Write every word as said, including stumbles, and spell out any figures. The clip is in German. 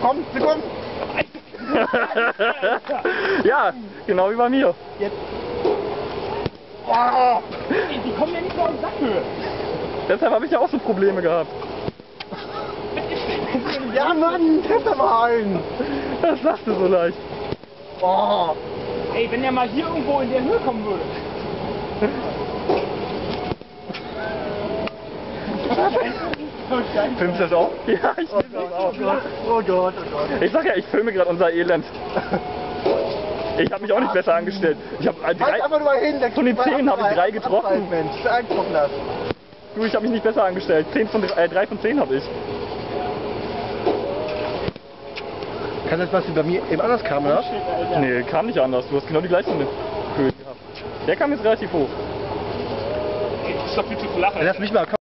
komm, sie kommen! Ja, genau wie bei mir. Jetzt. Oh. Die kommen ja nicht mehr auf Sackhöhe. Deshalb habe ich ja auch so Probleme gehabt. Ja, Mann, treff da mal einen! Das sagst du so leicht. Oh. Ey, wenn der mal hier irgendwo in der Höhe kommen würde. Filmst du das auch? Ja, ich Oh filme Gott, das auch. oh Gott, oh Gott, oh Gott. Ich sag ja, ich filme gerade unser Elend. Ich habe mich auch nicht besser angestellt. Ich habe Halt drei, einfach nur mal hin, von den zehn habe ich drei getroffen. Mensch, eintrocken lassen. Du, ich habe mich nicht besser angestellt. Zehn von, äh, drei von zehn habe ich. Kann das, was bei mir eben anders kam, oder? Nee, kam nicht anders. Du hast genau die gleiche Höhe gehabt. Der kam jetzt relativ hoch. Ey, das ist doch viel zu flach. Lass mich mal.